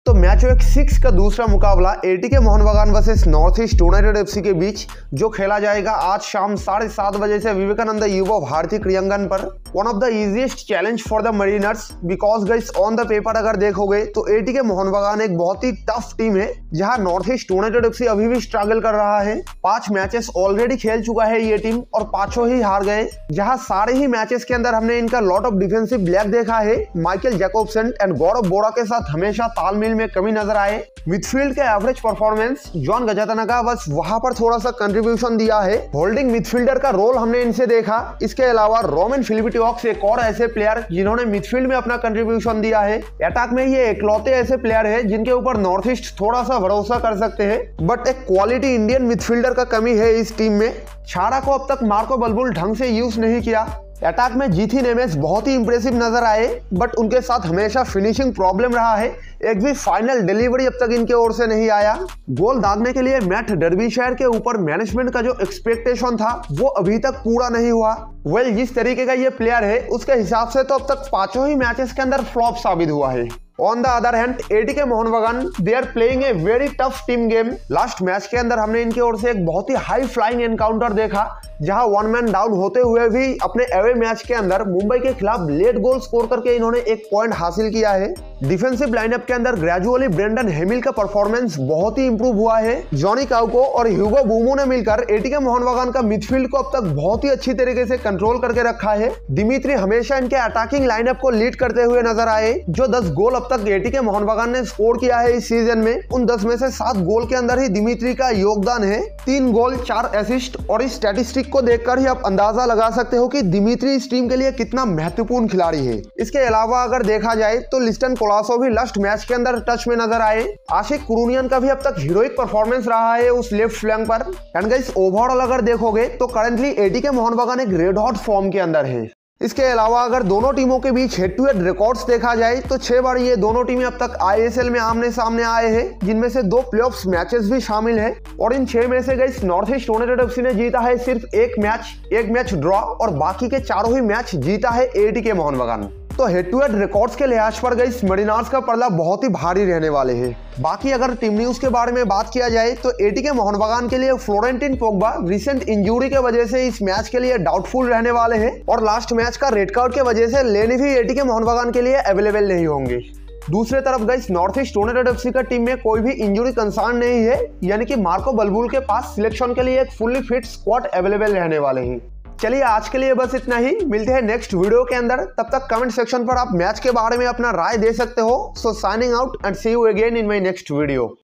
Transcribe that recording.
तो match week 6 का दूसरा मुकाबला ATK Mohun Bagan versus North East United FC के बीच जो खेला जाएगा आज शाम 7:30 बजे से विवेकानंद युवा भारती क्रीड़ांगन पर। One of the easiest challenge for the mariners because guys on the paper अगर देखोगे तो एटीके मोहन बगान एक बहुत ही टफ टीम है, जहां नॉर्थ ईस्ट यूनाइटेड एफसी अभी भी स्ट्रगल कर रहा है। 5 मैचेस ऑलरेडी खेल चुका है ये टीम और 5 ही हार गए, जहां सारे ही मैचेस के अंदर हमने इनका लॉट ऑफ डिफेंसिव ब्लैक देखा है। Michael Jacobsen and Gaurav Bora के साथ हमेशा तालमेल में कमी नजर आए। मिडफील्ड के एवरेज परफॉर्मेंस जॉन गजातना का बस वहां पर थोड़ा सा कंट्रीब्यूशन दिया है। होल्डिंग मिडफील्डर का रोल हमने इनसे देखा। इसके अलावा रोमन फिलिपिटियोक्स एक और ऐसे प्लेयर जिन्होंने मिडफील्ड में अपना कंट्रीब्यूशन दिया है। अटैक में ये इकलौते ऐसे प्लेयर है जिनके ऊपर नॉर्थ ईस्ट थोड़ा सा भरोसा कर सकते हैं, बट एक क्वालिटी इंडियन मिडफील्डर का कमी है इस टीम में। छाड़ा को अब तक मार्को बलबुल ढंग से यूज नहीं किया। अटैक में जीथी नेमेस बहुत ही इंप्रेसिव नजर आए, बट उनके साथ हमेशा फिनिशिंग प्रॉब्लम रहा है। एक भी फाइनल डिलीवरी अब तक इनके ओर से नहीं आया। गोल दागने के लिए मैट डर्बीशायर के ऊपर मैनेजमेंट का जो एक्सपेक्टेशन था वो अभी तक पूरा नहीं हुआ। वेल, जिस तरीके का ये प्लेयर है उसके हिसाब से तो अब तक 5 ही मैचेस के अंदर फ्लॉप साबित हुआ है। On the other hand ATK Mohun Bagan they are playing a very tough team game. Last match के अंदर हमने इनकी ओर से एक बहुत ही हाई फ्लाइंग एनकाउंटर देखा, जहां 1 मैन डाउन होते हुए भी अपने अवे मैच के अंदर मुंबई के खिलाफ लेट गोल स्कोर करके इन्होंने 1 पॉइंट हासिल किया है। डिफेंसिव लाइनअप के अंदर ग्रेजुअली ब्रेंडन हेमिल का परफॉर्मेंस बहुत ही इंप्रूव हुआ है। जॉनी काउको और ह्यूगो बूमो ने मिलकर एटीके मोहन बगान का मिडफील्ड को अब तक बहुत ही अच्छी तरीके से कंट्रोल करके रखा है। दिमित्री हमेशा इनके अटैकिंग लाइनअप को लीड करते हुए नजर आए। जो 10 गोल अब तक एटीके मोहन बगान ने स्कोर किया है इस सीजन में, उन 10 में से 7 गोल के अंदर ही दिमित्री का योगदान है। 3 गोल 4 असिस्ट, और इस स्टैटिस्टिक को देखकर ही आप अंदाजा लगा सकते हो कि दिमित्री इस टीम के लिए कितना महत्वपूर्ण खिलाड़ी है। इसके अलावा अगर देखा जाए तो लिस्टन कोलासो भी लास्ट मैच के अंदर टच में नजर आए। आशिक कुरुनियन का भी अब तक हीरोइक परफॉर्मेंस रहा है उस लेफ्ट फ्लैंक पर। एंड गाइस, ओवरऑल अगर देखोगे तो करंटली एटीके मोहन बगान एक रेड हॉट फॉर्म के अंदर है। इसके अलावा अगर दोनों टीमों के बीच हेड टू हेड रिकॉर्ड्स देखा जाए तो 6 बार ये दोनों टीमें अब तक आईएसएल में आमने सामने आए हैं, जिनमें से 2 प्लेऑफ्स मैचेस भी शामिल है। और इन 6 में से guys North East United FC ने जीता है सिर्फ एक मैच ड्रॉ, और बाकी के 4 ही मैच जीता है एटीके मोहन बगान। तो हेड टू हेड रिकॉर्ड्स के लिहाज पर गाइस मरीनर्स का पल्ला बहुत ही भारी रहने वाले हैं। बाकी अगर टीम न्यूज के बारे में बात किया जाए तो एटीके मोहन बगान के लिए फ्लोरेंटिन पोग्बा रिसेंट इंजरी के वजह से इस मैच के लिए डाउटफुल रहने वाले हैं, और लास्ट मैच का रेड कार्ड के वजह से लेनी भी एटीके मोहन बगान के लिए अवेलेबल नहीं होंगे। दूसरे तरफ guys North East United FC का टीम में कोई भी इंजरी कंसर्न नहीं है, यानी कि मार्को बलबुल के पास सिलेक्शन के लिए एक फुल्ली फिट स्क्वाड अवेलेबल रहने वाले हैं। चलिए आज के लिए बस इतना ही, मिलते हैं नेक्स्ट वीडियो के अंदर। तब तक कमेंट सेक्शन पर आप मैच के बारे में अपना राय दे सकते हो। So signing out and see you again in my next video.